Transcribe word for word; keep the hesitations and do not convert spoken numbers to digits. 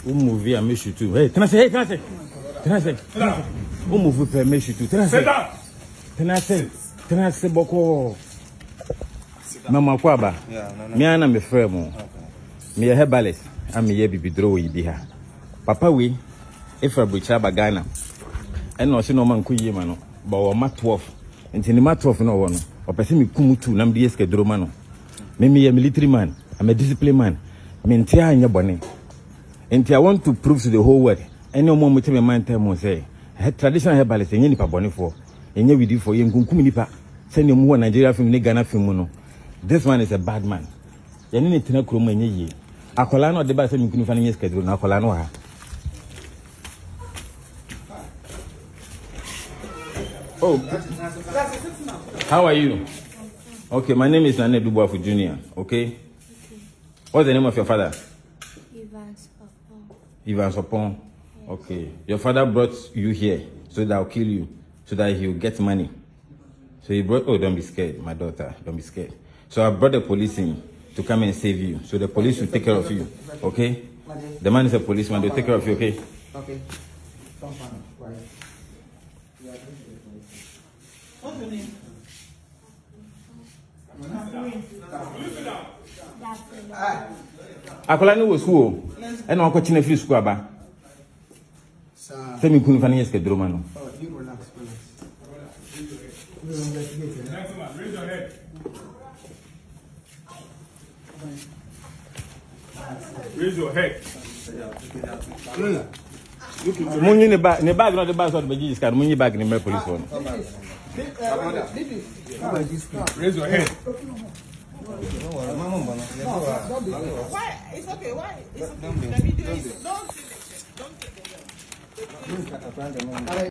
Who move here, make you too. Hey, can I say? Hey, can I say? Can I say? Who move here, make you too? Can I say? Can I say? Can I say? Boko. Mama Kwaba. Me ana me frɛ mo. Me ye herbalist. Am me ye bibidro yi bi ha. Papa we Efra Bucha Bagana. And no se no man kuyi ma no. Ba wo ma twelve. Nti ni ma twelve no wo no. Opese me kumutu na me eske dro ma no. Me me ye military man. I'm a disciplined man. Me ntia anya bone. Nti I want to prove to the whole world. Any moment me man tell mo say, traditional herbalist enye nipa bone for. Enye widi for ye nkunkum nipa. Say ne mu Nigeria film ne Ghana film no. This man is a bad man. Yani ne tena kuro mu enye ye. Akola no de ba say me kunu fa ne schedule na akola no ha. Oh. How are you? Okay, my name is Nane Dubuafu Junior Okay? What's the name of your father? Ivan Sopon. Ivan Sopon. Okay. Your father brought you here so that I'll kill you, so that he'll get money. So he brought, oh, don't be scared, my daughter, don't be scared. So I brought the police in to come and save you. So the police will take care of you, okay? The man is a policeman, they'll take care of you, okay? Okay. What's your name? Akola no was school. And Uncle China free school aba. Tell me couldn't find yes ke drama no. Oh, you relax, relax. Raise your head. Raise your head. Munyi ne bag ne bag no the bag so the beji scan munyi bag ne police one. Raise your head. Why? It's okay. Why? It's okay. Don't do it. Don't do it. Don't do it.